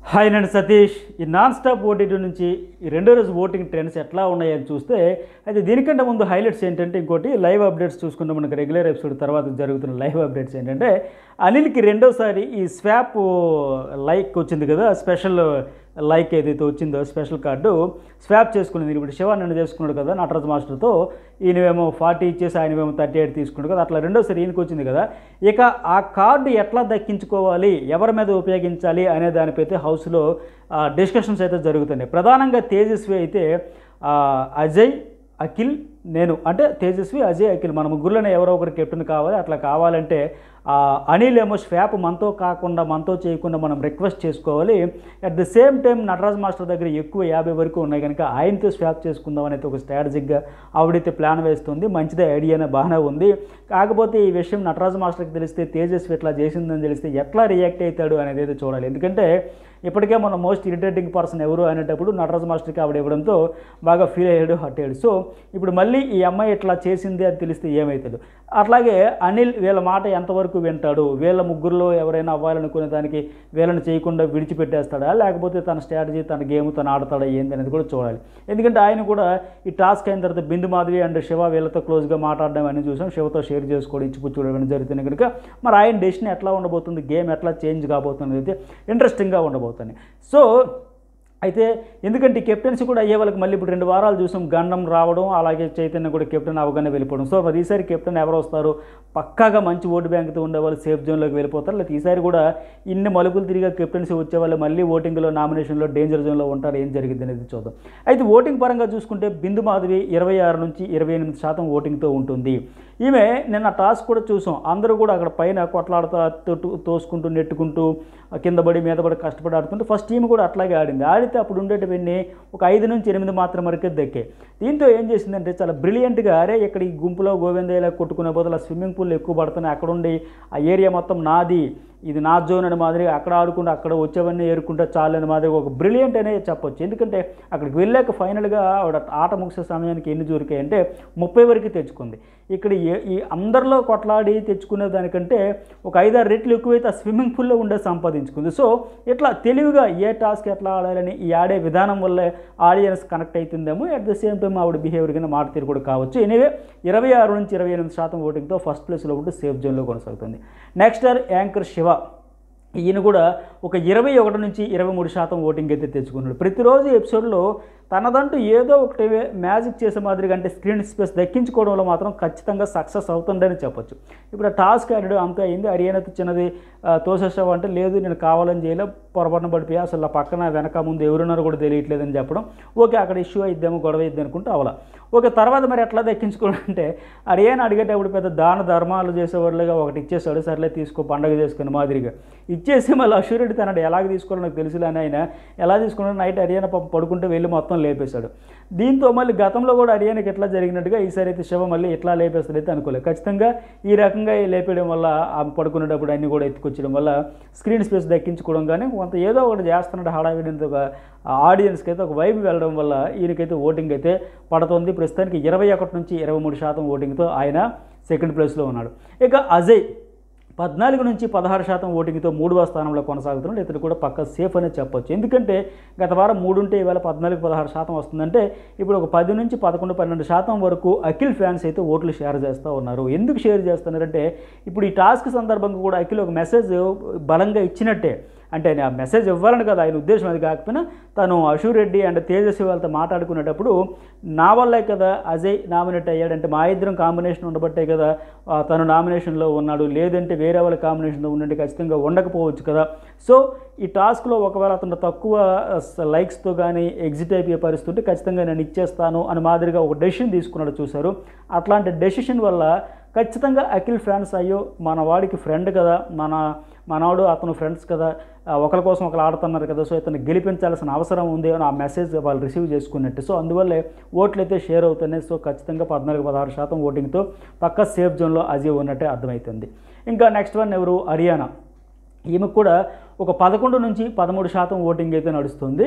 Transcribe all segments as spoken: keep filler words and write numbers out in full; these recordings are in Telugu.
హాయ్ నేను సతీష్. ఈ నాన్ స్టాప్ ఓటీటీ నుంచి ఈ రెండో రోజు ఓటింగ్ ట్రెండ్స్ ఎట్లా ఉన్నాయని చూస్తే అయితే దీనికంటే ముందు హైలైట్స్ ఏంటంటే ఇంకోటి లైవ్ అప్డేట్స్ చూసుకుంటే మనకు రెగ్యులర్ ఎపిసోడ్ తర్వాత జరుగుతున్న లైవ్ అప్డేట్స్ ఏంటంటే అనిల్కి రెండోసారి ఈ స్వాప్ లైక్ వచ్చింది కదా, స్పెషల్ లైక్ ఏదైతే వచ్చిందో స్పెషల్ కార్డు స్వాప్ చేసుకునేది. ఇప్పుడు శివ నిన్న చేసుకున్నాడు కదా నటరాజ్ మాస్టర్తో, ఈయనవేమో ఫార్టీ ఇచ్చేసి ఆయనవేమో థర్టీ ఎయిట్ తీసుకున్నాడు కదా, అట్లా రెండోసారి ఈయనకి వచ్చింది కదా. ఇక ఆ కార్డు ఎట్లా దక్కించుకోవాలి, ఎవరి మీద ఉపయోగించాలి అనే దానిపై అయితే హౌస్లో డిస్కషన్స్ అయితే జరుగుతున్నాయి. ప్రధానంగా తేజస్వి అయితే అజయ్, అఖిల్, నేను అంటే తేజస్వి, అజయ్, అఖిల్ మన ముగ్గురులోనే ఎవరో ఒకరు కెప్టెన్ కావాలి. అట్లా కావాలంటే అనిల్ ఏమో స్వాప్ మనతో కాకుండా మనతో చేయకుండా మనం రిక్వెస్ట్ చేసుకోవాలి. At the same time Nataraj master దగ్గర ఎక్కువ యాభై వరకు ఉన్నాయి కనుక ఆయనతో స్వాప్ చేసుకుందాం అనేది ఒక స్ట్రాటజిక్గా ఆవిడైతే ప్లాన్ వేస్తుంది. మంచిదే, ఐడియానే బాగానే ఉంది. కాకపోతే ఈ విషయం నటరాజ్ మాస్టర్కి తెలిస్తే, తేజస్వి ఇట్లా చేసిందని తెలిస్తే ఎట్లా రియాక్ట్ అవుతాడు అనేది అయితే చూడాలి. ఎందుకంటే ఇప్పటికే మన మోస్ట్ ఇరిటేటింగ్ పర్సన్ ఎవరు అనేటప్పుడు నటరాజ్ మాస్టర్కి ఆవిడ ఇవ్వడంతో బాగా ఫీల్ అయ్యాడు, హర్ట్ అయ్యాడు. సో ఇప్పుడు మళ్ళీ ఈ అమ్మాయి ఇట్లా చేసింది అని తెలిస్తే ఏమవుతాడు. అట్లాగే అనిల్ వీళ్ళ మాట ఎంతవరకు వింటాడు, వీళ్ళ ముగ్గురులో ఎవరైనా అవ్వాలనుకునే దానికి వీళ్ళని చేయకుండా విడిచిపెట్టేస్తాడా, లేకపోతే తన స్ట్రాటజీ, తన గేమ్ తను ఆడతాడా ఏంది అనేది కూడా చూడాలి. ఎందుకంటే ఆయన కూడా ఈ టాస్క్ అయిన తర్వాత బిందు మాధవి అండ్ శివ వీళ్ళతో క్లోజ్గా మాట్లాడడం అని చూసాం, శివతో షేర్ చేసుకోవడం, ఇచ్చిపుచ్చుకోవడం అని జరుగుతుంది కనుక మరి ఆయన డెసిషన్ ఎట్లా ఉండబోతుంది, గేమ్ ఎట్లా చేంజ్ కాబోతుంది అయితే ఇంట్రెస్టింగ్గా ఉండబోతుంది. సో అయితే ఎందుకంటే కెప్టెన్సీ కూడా అయ్యే వాళ్ళకి మళ్ళీ ఇప్పుడు రెండు వారాలు చూసాం, గండం రావడం, అలాగే చైతన్య కూడా కెప్టెన్ అవగానే వెళ్ళిపోవడం. సో మరి ఈసారి కెప్టెన్ ఎవరు వస్తారు, పక్కాగా మంచి ఓటు బ్యాంక్తో ఉండేవాళ్ళు సేఫ్ జోన్లోకి వెళ్ళిపోతారు, లేకపోతే ఈసారి కూడా ఇన్ని మలుపులు తిరిగా కెప్టెన్సీ వచ్చేవాళ్ళు మళ్ళీ ఓటింగ్లో, నామినేషన్లో డేంజర్ జోన్లో ఉంటారు, ఏం జరిగింది అనేది చూద్దాం. అయితే ఓటింగ్ పరంగా చూసుకుంటే బిందు మాధవి ఇరవై ఆరు నుంచి ఇరవై ఎనిమిది శాతం ఓటింగ్తో ఉంటుంది. ఈమె నిన్న టాస్క్ కూడా చూసాం, అందరూ కూడా అక్కడ పైన కొట్లాడుతూ తోసుకుంటూ నెట్టుకుంటూ కింద పడి మీద పడి కష్టపడి ఆడుతుంటే ఫస్ట్ టీం కూడా అట్లాగే ఆడింది. ఆడితే అప్పుడు ఉండేటివన్నీ ఒక ఐదు నుంచి ఎనిమిది మాత్రం వరకే దక్కే. దీంతో ఏం చేసిందంటే చాలా బ్రిలియంట్గా, అరే ఇక్కడ ఈ గుంపులో గోవిందయ్యలా కొట్టుకునే బదులు స్విమ్మింగ్ పూల్ ఎక్కువ పడుతున్నాయి, అక్కడ ఉండి ఆ ఏరియా మొత్తం నాది, ఇది నా జోన్ అని మాదిరిగా అక్కడ ఆడుకుంటూ అక్కడ వచ్చేవన్నీ ఏరుకుంటే చాలు అని మాదిరిగా ఒక బ్రిలియంట్ అనేది చెప్పొచ్చు. ఎందుకంటే అక్కడికి వెళ్ళాక ఫైనల్గా ఆవిడ ఆట ముగిసే సమయానికి ఎన్ని దొరికాయి అంటే ముప్పై వరకు తెచ్చుకుంది. ఇక్కడ ఈ అందరిలో కొట్లాడి తెచ్చుకునే దానికంటే ఒక ఐదారు రెట్లు ఎక్కువైతే ఆ స్విమ్మింగ్ పూల్లో ఉండే సంపాదించుకుంది. సో ఇట్లా తెలివిగా ఏ టాస్క్ ఎట్లా ఆడాలని ఈ ఆడే విధానం వల్లే ఆడియన్స్ కనెక్ట్ అవుతుందేమో. అట్ ద సేమ్ టైం ఆవిడ బిహేవియర్ కింద మాట తీరు కూడా కావచ్చు. ఎనీవే ఇరవై ఆరు నుంచి ఇరవై ఎనిమిది శాతం ఓటింగ్తో ఫస్ట్ ప్లేస్లో ఉంటూ సేఫ్ జోన్లో కొనసాగుతుంది. నెక్స్ట్ యాంకర్ శివ, ఈయన కూడా ఒక ఇరవై ఒకటి నుంచి ఇరవై మూడు శాతం ఓటింగ్ అయితే తెచ్చుకున్నాడు. ప్రతిరోజు ఎపిసోడ్లో తనదంటూ ఏదో ఒకటి మ్యాజిక్ చేసే మాదిరిగా అంటే స్క్రీన్ స్పేస్ దక్కించుకోవడంలో మాత్రం ఖచ్చితంగా సక్సెస్ అవుతుందని చెప్పొచ్చు. ఇప్పుడు ఆ టాస్క్ ఆడాడు, అంతా అయింది, హర్యానాతో చిన్నది తోసేసావు అంటే లేదు నేను కావాలని చేయలే, పొరపాటున పడిపోయా, అసలు ఆ పక్కన వెనక ముందు ఎవరున్నారో కూడా తెలియట్లేదని చెప్పడం. ఓకే అక్కడ ఇష్యూ అయిద్దేమో, గొడవ ఇద్ది అనుకుంటే అవలా. ఓకే తర్వాత మరి ఎట్లా దక్కించుకోవడం అంటే హర్యానా అడిగేటప్పుడు పెద్ద దాన ధర్మాలు చేసేవాళ్ళుగా ఒకటి ఇచ్చేసాడు, సర్లే తీసుకో పండగ చేసుకునే మాదిరిగా ఇచ్చేసి మళ్ళీ అష్యూరిటీ తనడు ఎలాగ తీసుకోవాలో నాకు తెలుసులే అని ఆయన ఎలా తీసుకున్నాడు. నైట్ హర్యానా పడుకుంటే వెళ్ళి మొత్తం లేపేశాడు. దీంతో మళ్ళీ గతంలో కూడా హర్యానాకి ఎట్లా జరిగినట్టుగా ఈసారి అయితే శివ మళ్ళీ ఎట్లా లేపేస్తాడైతే అనుకోలేదు. ఖచ్చితంగా ఈ రకంగా లేపేయడం వల్ల ఆమె పడుకునేటప్పుడు అన్నీ కూడా ఎత్తుకొచ్చడం వల్ల స్క్రీన్ స్పేస్ దక్కించుకోవడం కానీ కొంత ఏదో ఒకటి చేస్తున్నాడు హడావిడితో ఒక ఆడియన్స్కి అయితే ఒక వైబ్ వెళ్ళడం వల్ల ఈయనకైతే ఓటింగ్ అయితే పడుతుంది. ప్రస్తుతానికి ఇరవై ఒకటి నుంచి ఇరవై మూడు శాతం ఓటింగ్తో ఆయన సెకండ్ ప్లేస్లో ఉన్నాడు. ఇక అజయ్ పద్నాలుగు నుంచి పదహారు శాతం ఓటింగ్తో మూడవ స్థానంలో కొనసాగుతున్నాడు. ఇతడు కూడా పక్క సేఫ్ అనే చెప్పొచ్చు. ఎందుకంటే గత వారం మూడు ఉంటే ఇవాళ పద్నాలుగు పదహారు శాతం వస్తుందంటే ఇప్పుడు ఒక పది నుంచి పదకొండు పన్నెండు శాతం వరకు అఖిల్ ఫ్యాన్స్ అయితే ఓట్లు షేర్ చేస్తూ ఉన్నారు. ఎందుకు షేర్ చేస్తున్నారంటే ఇప్పుడు ఈ టాస్క్ సందర్భంగా కూడా అఖిల్ ఒక మెసేజ్ బలంగా ఇచ్చినట్టే. అంటే ఆ మెసేజ్ ఇవ్వాలని కదా ఆయన ఉద్దేశం, అది కాకపోయినా తను అశూర్ రెడ్డి అండ్ తేజస్వి వాళ్ళతో మాట్లాడుకునేటప్పుడు నా వల్లే కదా అజయ్ నామినేట్ అయ్యాడంటే మా ఇద్దరం కాంబినేషన్ ఉండబట్టే కదా తను నామినేషన్లో ఉన్నాడు, లేదంటే వేరే వాళ్ళ కాంబినేషన్లో ఉండంటే ఖచ్చితంగా ఉండకపోవచ్చు కదా. సో ఈ టాస్క్లో ఒకవేళ అతను తక్కువ లైక్స్తో కానీ ఎగ్జిట్ అయిపోయే పరిస్థితి ఉంటే ఖచ్చితంగా నేను ఇచ్చేస్తాను అని మాదిరిగా ఒక డెసిషన్ తీసుకున్నాడు చూశారు. అట్లాంటి డెసిషన్ వల్ల ఖచ్చితంగా అఖిల్ ఫ్యాన్స్ అయ్యో మన వాడికి ఫ్రెండ్ కదా, మన మనవాడు అతను ఫ్రెండ్స్ కదా, ఒకరి కోసం ఒకరు ఆడుతున్నారు కదా, సో ఇతను గెలిపించాల్సిన అవసరం ఉంది అని ఆ మెసేజ్ వాళ్ళు రిసీవ్ చేసుకున్నట్టు. సో అందువల్లే ఓట్లు అయితే షేర్ అవుతున్నాయి. సో ఖచ్చితంగా పద్నాలుగు పదహారు శాతం ఓటింగ్తో పక్క సేఫ్ జోన్లో అజయ్ ఉన్నట్టే అర్థమవుతుంది. ఇంకా నెక్స్ట్ వన్ ఎవరు, హర్యానా. ఈమెకు కూడా ఒక పదకొండు నుంచి పదమూడు శాతం ఓటింగ్ అయితే నడుస్తుంది.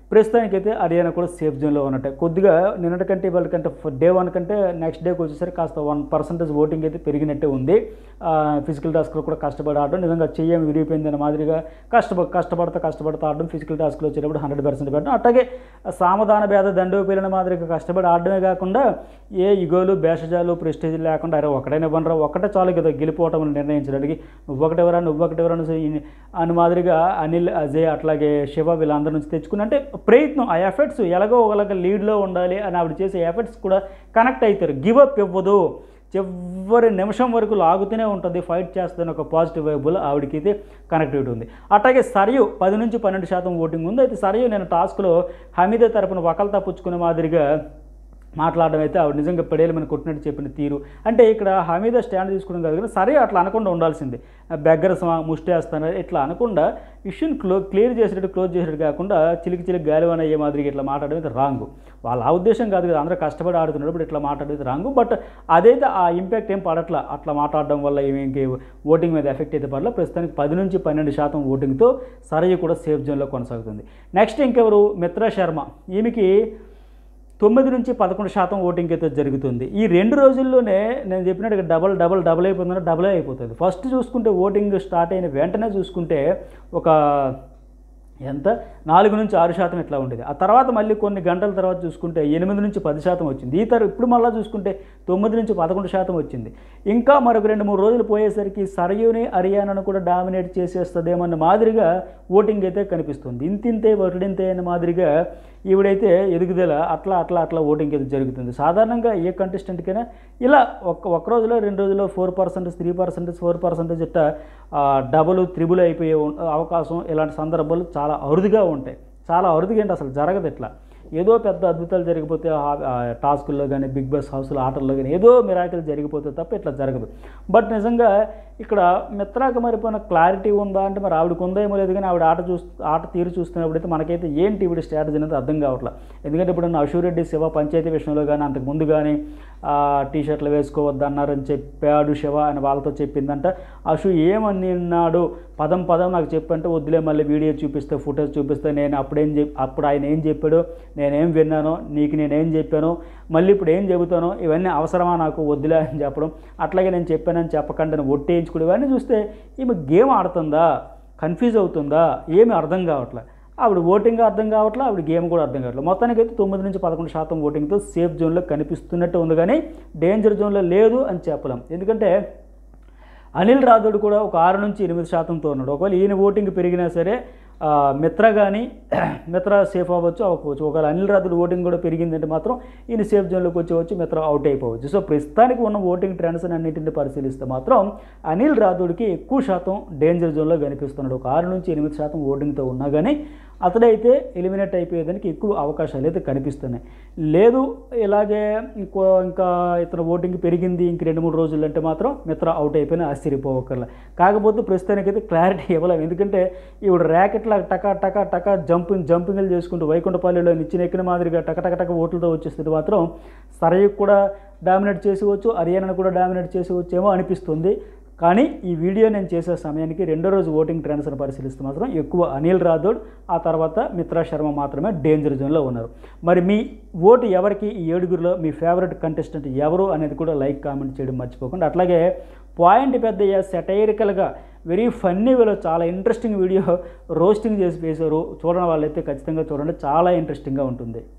ప్రస్తుతానికైతే హర్యానా కూడా సేఫ్ జోన్లో ఉన్నట్టే. కొద్దిగా నిన్నటికంటే వాళ్ళకంటే డే వన్ కంటే నెక్స్ట్ డేకి వచ్చేసరికి కాస్త వన్ పర్సెంటేజ్ ఓటింగ్ అయితే పెరిగినట్టే ఉంది. ఫిజికల్ టాస్క్లో కూడా కష్టపడి ఆడడం, నిజంగా చెయ్యం విరిగిపోయిందన్న మాదిరిగా కష్టప కష్టపడతా కష్టపడతా ఆడడం, ఫిజికల్ టాస్క్లో వచ్చేటప్పుడు హండ్రెడ్ పర్సెంట్ పెట్టడం, అట్లాగే సామధాన భేద దండోపీలన మాదిరిగా కష్టపడి ఆడడమే కాకుండా ఏ ఇగోలు భేషజాలు ప్రెస్టేజ్ లేకుండా అరే ఒకటైనా ఇవ్వనరా ఒకటే చాలు కదా గెలిపోవటం నిర్ణయించడానికి, నువ్వు ఒకటెవరా నువ్వు ఒకటెవరా అని మాదిరిగా అనిల్, అజయ్ అట్లాగే శివ వీళ్ళందరి నుంచి తెచ్చుకుని అంటే ప్రయత్నం ఆ ఎఫర్ట్స్ ఎలాగో ఒకలాగా లీడ్లో ఉండాలి అని ఆవిడ చేసే ఎఫర్ట్స్ కూడా కనెక్ట్ అవుతారు. గివ్ అప్ ఇవ్వదు, చివరి నిమిషం వరకు లాగుతూనే ఉంటుంది, ఫైట్ చేస్తుందని ఒక పాజిటివ్ వైబుల్ ఆవిడకైతే కనెక్టివిటీ ఉంది. అట్లాగే సరియు పది నుంచి పన్నెండు శాతం ఓటింగ్ ఉంది. అయితే సరియు నేను టాస్క్లో హమీద తరపున వకల్తా పుచ్చుకునే మాదిరిగా మాట్లాడడం అయితే ఆవిడ నిజంగా పడేలు మనకు కొట్టినట్టు చెప్పిన తీరు అంటే ఇక్కడ హమీద స్టాండ్ తీసుకోవడం కాదు కానీ సరే అట్లా అనకుండా ఉండాల్సింది. బెగ్గర ముష్టి వేస్తాను ఇట్లా అనకుండా ఇష్యూని క్లో క్లియర్ చేసేటట్టు క్లోజ్ చేసేటట్టు కాకుండా చిలికి చిలికి గాలివన అయ్యే మాదిరిగా ఇట్లా మాట్లాడడం అయితే రాంగ్. వాళ్ళ ఆ ఉద్దేశం కాదు కదా, అందరూ కష్టపడి ఆడుతున్నప్పుడు ఇట్లా మాట్లాడేది రాంగ్. బట్ అదైతే ఆ ఇంపాక్ట్ ఏం పడట్లా అట్లా మాట్లాడడం వల్ల ఏమి ఇంకే ఓటింగ్ మీద ఎఫెక్ట్ అయితే పడలేదు. ప్రస్తుతానికి పది నుంచి పన్నెండు శాతం ఓటింగ్తో సరయ్య కూడా సేఫ్ జోన్లో కొనసాగుతుంది. నెక్స్ట్ ఇంకెవరు మిత్రా శర్మ, ఈమెకి తొమ్మిది నుంచి పదకొండు శాతం ఓటింగ్ అయితే జరుగుతుంది. ఈ రెండు రోజుల్లోనే నేను చెప్పినట్టుగా డబల్ డబల్ డబల్ అయిపోతుందంటే డబలే అయిపోతుంది. ఫస్ట్ చూసుకుంటే ఓటింగ్ స్టార్ట్ అయిన వెంటనే చూసుకుంటే ఒక ఎంత నాలుగు నుంచి ఆరు శాతం ఇట్లా ఉండేది. ఆ తర్వాత మళ్ళీ కొన్ని గంటల తర్వాత చూసుకుంటే ఎనిమిది నుంచి పది శాతం వచ్చింది. ఈ తర ఇప్పుడు మళ్ళీ చూసుకుంటే తొమ్మిది నుంచి పదకొండు శాతం వచ్చింది. ఇంకా మరొక రెండు మూడు రోజులు పోయేసరికి సరయూని హర్యానాను కూడా డామినేట్ చేసేస్తుందేమన్న మాదిరిగా ఓటింగ్ అయితే కనిపిస్తుంది. ఇంతింతే వరడింతే అన్న మాదిరిగా ఈవిడైతే ఎదుగుదల అట్లా అట్లా అట్లా ఓటింగ్ అయితే జరుగుతుంది. సాధారణంగా ఏ కంటెస్టెంట్కైనా ఇలా ఒక్క ఒక్క రోజులో రెండు రోజుల్లో four percentage three percentage four percentage ఇట్లా డబుల్ త్రిబుల్ అయిపోయే అవకాశం ఇలాంటి సందర్భాలు చాలా అరుదుగా ఉంటాయి. చాలా అరుదుగా ఏంటి అసలు జరగదు. ఇట్లా ఏదో పెద్ద అద్భుతాలు జరిగిపోతే టాస్కుల్లో కానీ బిగ్ బాస్ హౌస్లో ఆటల్లో కానీ ఏదో మిరాకిల్ జరిగిపోతే తప్ప ఇట్లా జరగదు. బట్ నిజంగా ఇక్కడ మిత్రాకి మరిపోయిన క్లారిటీ ఉందా అంటే మరి ఆవిడకు ఉందా ఏమో లేదు కానీ ఆవిడ ఆట చూ ఆట తీరు చూస్తున్నప్పుడైతే మనకైతే ఏంటి ఈవిడ స్ట్రాటజీ అనేది అర్థం కావట్లేదు. ఎందుకంటే ఇప్పుడు అశూరెడ్డి శివ పంచాయతీ విషయంలో కానీ అంతకు ముందు కానీ టీ షర్ట్లు వేసుకోవద్దన్నారని చెప్పాడు శివ అని వాళ్ళతో చెప్పిందంట. అశు ఏమన్నాడు పదం పదం నాకు చెప్పంటే వద్దులే మళ్ళీ వీడియో చూపిస్తే ఫుటేజ్ చూపిస్తే నేను అప్పుడేం చెప్ అప్పుడు ఆయన ఏం చెప్పాడు నేనేం విన్నానో నీకు నేనేం చెప్పాను మళ్ళీ ఇప్పుడు ఏం చెబుతానో ఇవన్నీ అవసరమా నాకు వద్దులే అని చెప్పడం, అట్లాగే నేను చెప్పానని చెప్పకుండా ఒట్టేయించుకుని ఇవన్నీ చూస్తే ఈమె గేమ్ ఆడుతుందా కన్ఫ్యూజ్ అవుతుందా ఏమీ అర్థం కావట్లేదు. ఆవిడ ఓటింగ్ అర్థం కావట్లేదు, ఆవిడ గేమ్ కూడా అర్థం కావట్లేదు. మొత్తానికి అయితే తొమ్మిది నుంచి పదకొండు శాతం ఓటింగ్తో సేఫ్ జోన్లో కనిపిస్తున్నట్టు ఉంది కానీ డేంజర్ జోన్లో లేదు అని చెప్పలేం. ఎందుకంటే అనిల్ రాథోడ్ కూడా ఒక ఆరు నుంచి ఎనిమిది శాతంతో ఉన్నాడు. ఒకవేళ ఈయన ఓటింగ్ పెరిగినా సరే మిత్ర కానీ మిత్ర సేఫ్ అవ్వచ్చు అవ్వకపోవచ్చు. ఒకవేళ అనిల్ రాథోడ్ ఓటింగ్ కూడా పెరిగిందంటే మాత్రం ఈయన సేఫ్ జోన్లోకి వచ్చేవచ్చు, మిత్ర అవుట్ అయిపోవచ్చు. సో ప్రస్తుతానికి ఉన్న ఓటింగ్ ట్రెండ్స్ అన్నింటిని పరిశీలిస్తే మాత్రం అనిల్ రాథోడ్కి ఎక్కువ శాతం డేంజర్ జోన్లో కనిపిస్తున్నాడు. ఒక ఆరు నుంచి ఎనిమిది శాతం ఓటింగ్తో ఉన్నా కానీ అతడైతే ఎలిమినేట్ అయిపోయేదానికి ఎక్కువ అవకాశాలు అయితే కనిపిస్తున్నాయి. లేదు ఇలాగే ఇంకో ఇంకా ఇతను ఓటింగ్ పెరిగింది ఇంక రెండు మూడు రోజులు అంటే మాత్రం మిత్ర అవుట్ అయిపోయినా ఆశ్చర్యపోవక్కర్లా. కాకపోతే ప్రస్తుతానికైతే క్లారిటీ ఇవ్వలేము. ఎందుకంటే ఈవిడ ర్యాకెట్లా టకా టకా టకా జంపింగ్ జంపింగ్లు చేసుకుంటూ వైకుంఠపల్లిలో నిచ్చిన ఎక్కిన మాదిరిగా టక టక టక ఓట్లతో వచ్చేస్తుంది మాత్రం సరయ్యకు కూడా డామినేట్ చేసేవచ్చు, హర్యానాను కూడా డామినేట్ చేసేవచ్చేమో అనిపిస్తుంది. కానీ ఈ వీడియో నేను చేసే సమయానికి రెండో రోజు ఓటింగ్ ట్రెండ్స్ని పరిశీలిస్తే మాత్రం ఎక్కువ అనిల్ రాథోడ్ ఆ తర్వాత మిత్రా శర్మ మాత్రమే డేంజర్ జోన్లో ఉన్నారు. మరి మీ ఓటు ఎవరికి ఈ ఏడుగురిలో మీ ఫేవరెట్ కంటెస్టెంట్ ఎవరు అనేది కూడా లైక్ కామెంట్ చేయడం మర్చిపోకుండా. అట్లాగే పాయింట్ పెద్దయ్య సెటైరికల్గా వెరీ ఫన్నీ వేలో చాలా ఇంట్రెస్టింగ్ వీడియో రోస్టింగ్ చేసి వేశారు. చూడని వాళ్ళైతే ఖచ్చితంగా చూడండి, చాలా ఇంట్రెస్టింగ్గా ఉంటుంది.